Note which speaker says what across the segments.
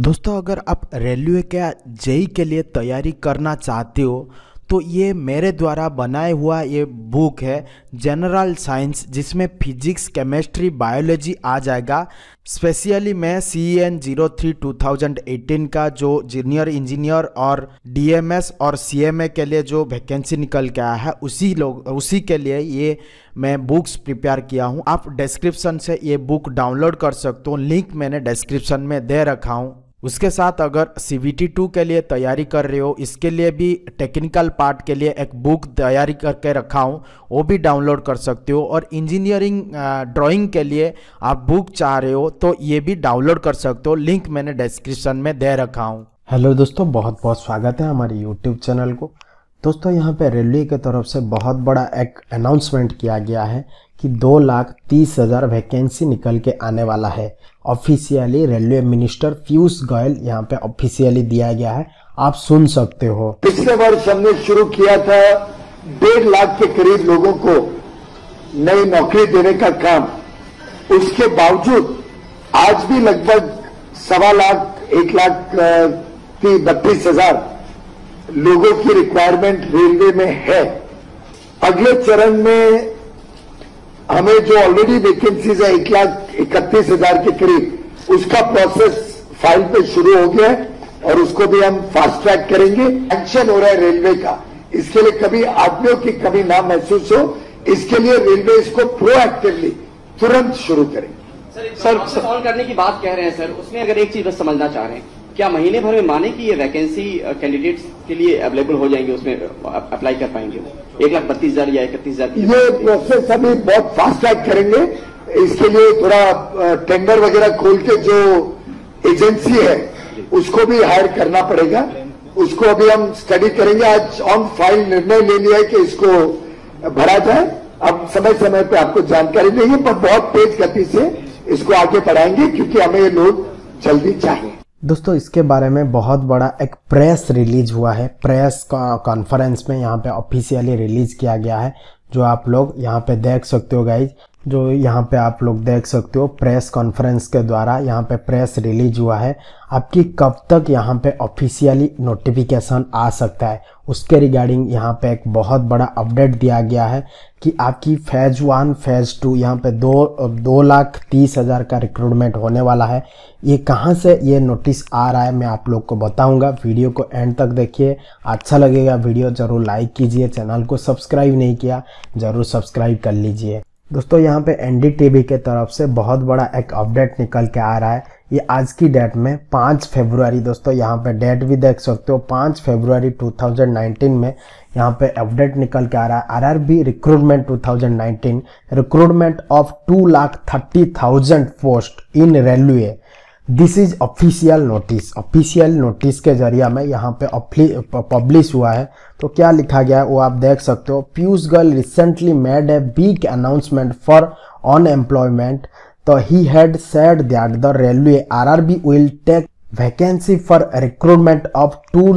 Speaker 1: दोस्तों, अगर आप रेलवे के जेई के लिए तैयारी करना चाहते हो तो ये मेरे द्वारा बनाया हुआ ये बुक है जनरल साइंस, जिसमें फिजिक्स, केमिस्ट्री, बायोलॉजी आ जाएगा। स्पेशली मैं CEN 03 2018 का जो जूनियर इंजीनियर और DMS और CMA के लिए जो वैकेंसी निकल के आया है उसी के लिए ये मैं बुक्स प्रिपेयर किया हूँ। आप डिस्क्रिप्शन से ये बुक डाउनलोड कर सकते हो, लिंक मैंने डिस्क्रिप्शन में दे रखा हूँ। उसके साथ अगर CBT 2 के लिए तैयारी कर रहे हो, इसके लिए भी टेक्निकल पार्ट के लिए एक बुक तैयारी करके रखा हूँ, वो भी डाउनलोड कर सकते हो। और इंजीनियरिंग ड्राइंग के लिए आप बुक चाह रहे हो तो ये भी डाउनलोड कर सकते हो, लिंक मैंने डिस्क्रिप्शन में दे रखा हूँ। हेलो दोस्तों, बहुत बहुत स्वागत है हमारे यूट्यूब चैनल को। दोस्तों, यहाँ पे रेलवे की तरफ से बहुत बड़ा एक अनाउंसमेंट किया गया है कि 2,30,000 वैकेंसी निकल के आने वाला है। Officially railway minister Piyush Goyal यहाँ पे ऑफिशियली दिया गया है, आप सुन सकते हो।
Speaker 2: पिछले वर्ष हमने शुरू किया था 1.5 लाख के करीब लोगों को नई नौकरी देने का काम। उसके बावजूद आज भी लगभग 1.25 लाख 1,32,000 लोगों की रिक्वायरमेंट रेलवे में है। अगले चरण में हमें जो ऑलरेडी वैकेंसीज है 1,31,000 के करीब, उसका प्रोसेस फाइल पे शुरू हो गया है और उसको भी हम फास्ट ट्रैक करेंगे। एक्शन हो रहा है रेलवे का, इसके लिए कभी आदमियों की कमी ना महसूस हो, इसके लिए रेलवे इसको प्रोएक्टिवली तुरंत शुरू करेंगे।
Speaker 3: सर सॉल्व करने की बात कह रहे हैं सर, उसमें अगर एक चीज बस समझना चाह रहे हैं, क्या महीने भर में माने कि ये वैकेंसी कैंडिडेट्स के लिए अवेलेबल हो जाएंगे, उसमें अप्लाई कर पाएंगे वो 1,32,000 या 31,000?
Speaker 2: ये प्रोसेस अभी बहुत फास्ट ट्रैक करेंगे। इसके लिए थोड़ा टेंडर वगैरह खोल के जो एजेंसी है उसको भी हायर करना पड़ेगा, उसको अभी हम स्टडी करेंगे। आज ऑन फाइल निर्णय ले लिया है कि इसको भरा जाए। अब समय समय पे आपको जानकारी देंगे, पर बहुत तेज गति से इसको आगे बढ़ाएंगे क्योंकि हमें ये लोग जल्दी चाहिए।
Speaker 1: दोस्तों, इसके बारे में बहुत बड़ा एक प्रेस रिलीज हुआ है, प्रेस कॉन्फ्रेंस में यहाँ पे ऑफिशियली रिलीज किया गया है, जो आप लोग यहाँ पे देख सकते हो गाइज। जो यहाँ पे आप लोग देख सकते हो प्रेस कॉन्फ्रेंस के द्वारा यहाँ पे प्रेस रिलीज हुआ है। आपकी कब तक यहाँ पे ऑफिशियली नोटिफिकेशन आ सकता है उसके रिगार्डिंग यहाँ पे एक बहुत बड़ा अपडेट दिया गया है कि आपकी फेज 1 फेज 2 यहाँ पे 2,30,000 का रिक्रूटमेंट होने वाला है। ये कहाँ से ये नोटिस आ रहा है मैं आप लोग को बताऊंगा, वीडियो को एंड तक देखिए। अच्छा लगेगा वीडियो जरूर लाइक कीजिए, चैनल को सब्सक्राइब नहीं किया जरूर सब्सक्राइब कर लीजिए। दोस्तों, यहाँ पे NDTV के तरफ से बहुत बड़ा एक अपडेट निकल के आ रहा है। ये आज की डेट में 5 फरवरी, दोस्तों यहाँ पे डेट भी देख सकते हो, 5 फरवरी 2019 में यहाँ पे अपडेट निकल के आ रहा है। RRB recruitment 2019, recruitment of 2,30,000 post in railway. This is official notice. Official notice के जरिए में यहाँ पे पब्लिश हुआ है। तो क्या लिखा गया है वो आप देख सकते हो। Piyush Goyal recently made a big announcement for unemployment. तो he had said that the railway RRB will take vacancy for recruitment of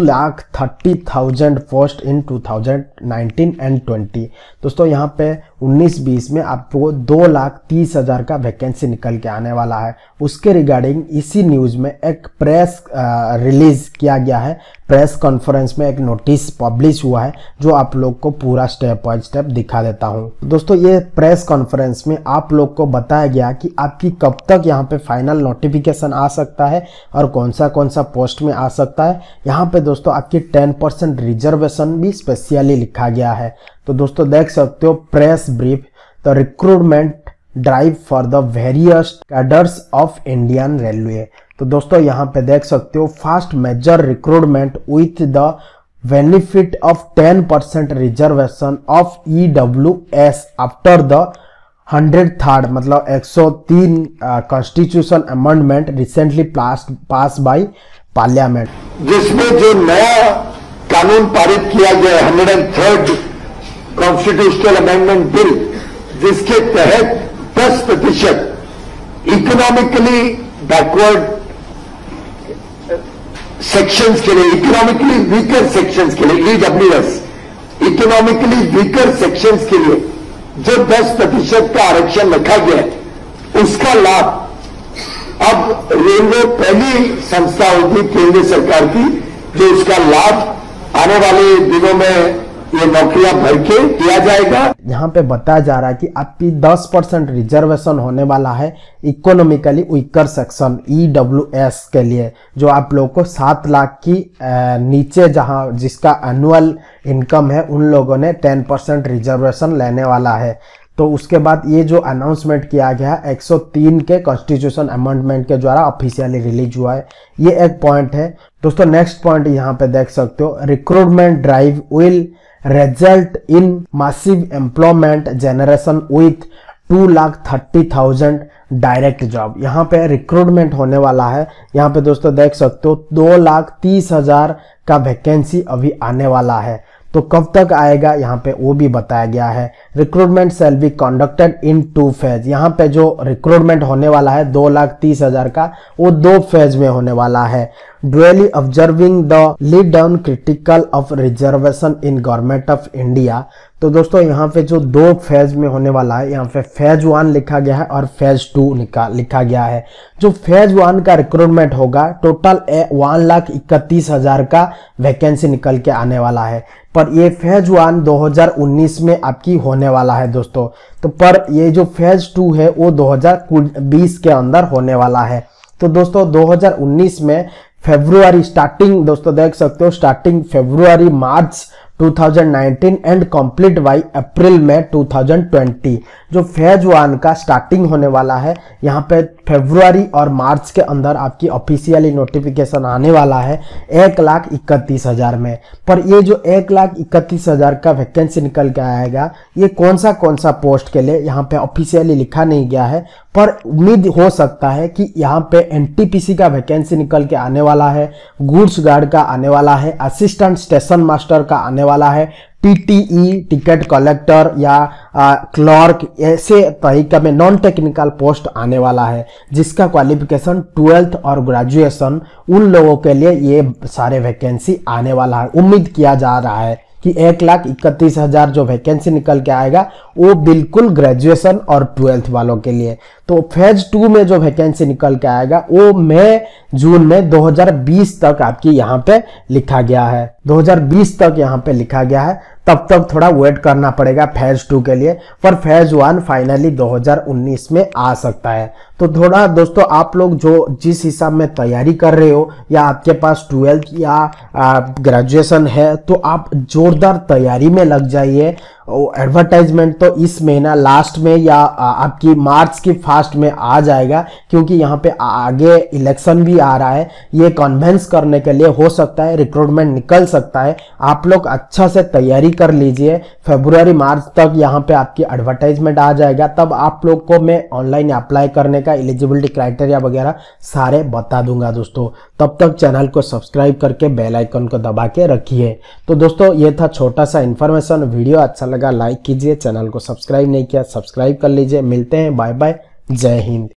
Speaker 1: 2,30,000 post in 2019 and 20। दोस्तों, यहाँ पे 19-20 में आपको 2,30,000 का वैकेंसी निकल के आने वाला है। उसके रिगार्डिंग इसी न्यूज में एक प्रेस रिलीज किया गया है। प्रेस कॉन्फ्रेंस में एक नोटिस पब्लिश हुआ है जो आप लोग को पूरा स्टेप बाय स्टेप दिखा देता हूँ। दोस्तों, ये प्रेस कॉन्फ्रेंस में आप लोग को बताया गया कि आपकी कब तक यहाँ पे फाइनल नोटिफिकेशन आ सकता है और कौन सा पोस्ट में आ सकता है। यहाँ पे दोस्तों आपकी 10% रिजर्वेशन भी स्पेशली लिखा गया है। तो दोस्तों देख सकते हो press brief, the recruitment drive for the various cadres of Indian railway. तो दोस्तों यहाँ पे देख सकते हो fast major recruitment with the benefit of 10% reservation of EWS after the 103rd मतलब 103 constitution amendment recently pass by parliament,
Speaker 2: जिसमें जो नया कानून पारित किया गया 103rd कॉन्स्टिट्यूशनल अमेंडमेंट बिल, जिसके तहत 10% इकोनॉमिकली बैकवर्ड सेक्शंस के लिए, इकोनॉमिकली वीकर सेक्शंस के लिए, EWS इकोनॉमिकली वीकर सेक्शंस के लिए जो 10% का आरक्षण रखा गया है, उसका लाभ अब रेलवे पहली संस्था होगी केंद्र सरकार की जो इसका लाभ आने वाले दिनों में ये नौकरियां भर के दिया जाएगा।
Speaker 1: यहाँ पे बताया जा रहा है कि आपकी 10% रिजर्वेशन होने वाला है इकोनॉमिकली वीकर सेक्शन EWS के लिए, जो आप लोगों को 7 लाख की नीचे जहाँ जिसका एनुअल इनकम है उन लोगों ने 10% रिजर्वेशन लेने वाला है। तो उसके बाद ये जो अनाउंसमेंट किया गया 103 के कॉन्स्टिट्यूशन अमेंडमेंट के द्वारा ऑफिशियली रिलीज हुआ है, ये एक पॉइंट है। दोस्तों नेक्स्ट पॉइंट यहाँ पे देख सकते हो, recruitment drive will result in massive employment generation with 2,30,000 direct job. यहाँ पे रिक्रूटमेंट होने वाला है। यहाँ पे दोस्तों देख सकते हो 2,30,000 का वैकेंसी अभी आने वाला है। तो कब तक आएगा यहाँ पे वो भी बताया गया है। Recruitment shall be conducted in 2 phase. यहाँ पे जो रिक्रूटमेंट होने वाला है 2,30,000 का, वो 2 फेज में होने वाला है। Duly observing the laid down critical of reservation in government of India. तो दोस्तों यहाँ पे जो 2 फेज में होने वाला है, यहाँ पे फेज 1 लिखा गया है और फेज 2 लिखा गया है। जो फेज 1 का रिक्रूटमेंट होगा टोटल 1,31,000 का वैकेंसी निकल के आने वाला है, पर ये फेज 1 2019 में आपकी होने वाला है दोस्तों। तो पर ये जो फेज 2 है वो 2020 के अंदर होने वाला है। तो दोस्तों 2019 में फरवरी स्टार्टिंग, दोस्तों देख सकते हो starting February March 2019 and complete by April में 2020 जो फेज 1 का स्टार्टिंग होने वाला है। यहाँ पे फरवरी और मार्च के अंदर आपकी ऑफिशियली नोटिफिकेशन आने वाला है 1,31,000 में। पर ये जो 1,31,000 का वैकेंसी निकल के आएगा, ये कौन सा पोस्ट के लिए यहाँ पे ऑफिशियली लिखा नहीं गया है, पर उम्मीद हो सकता है कि यहाँ पे NTPC का वैकेंसी निकल के आने वाला है, गुड्स गार्ड का आने वाला है, असिस्टेंट स्टेशन मास्टर का आने वाला है, TTE टिकट कलेक्टर या क्लर्क, ऐसे तरीके में नॉन टेक्निकल पोस्ट आने वाला है, जिसका क्वालिफिकेशन 12th और ग्रेजुएशन, उन लोगों के लिए ये सारे वैकेंसी आने वाला है। उम्मीद किया जा रहा है कि 1,31,000 जो वैकेंसी निकल के आएगा वो बिल्कुल ग्रेजुएशन और 12th वालों के लिए। तो फेज 2 में जो वैकेंसी निकल के आएगा वो मई जून में 2020 तक आपकी यहाँ पे लिखा गया है, 2020 तक यहाँ पे लिखा गया है। तब तक थोड़ा वेट करना पड़ेगा फेज 2 के लिए, पर फेज 1 फाइनली 2019 में आ सकता है। तो थोड़ा दोस्तों आप लोग जो जिस हिसाब में तैयारी कर रहे हो, या आपके पास 12th या ग्रेजुएशन है, तो आप जोरदार तैयारी में लग जाइए। एडवर्टाइजमेंट तो इस महीना लास्ट में या आपकी मार्च की फास्ट में आ जाएगा, क्योंकि यहाँ पे आगे इलेक्शन भी आ रहा है। ये कन्विंस करने के लिए हो सकता है रिक्रूटमेंट निकल सकता है। आप लोग अच्छा से तैयारी कर लीजिए। फरवरी मार्च तक यहाँ पे आपकी एडवर्टाइजमेंट आ जाएगा, तब आप लोग को मैं ऑनलाइन अप्लाई करने का एलिजिबिलिटी क्राइटेरिया वगैरह सारे बता दूंगा दोस्तों। तब तक चैनल को सब्सक्राइब करके बेल आइकन को दबा के रखिए। तो दोस्तों ये था छोटा सा इन्फॉर्मेशन। वीडियो अच्छा लगा लाइक कीजिए, चैनल को सब्सक्राइब नहीं किया सब्सक्राइब कर लीजिए। मिलते हैं, बाय बाय, जय हिंद।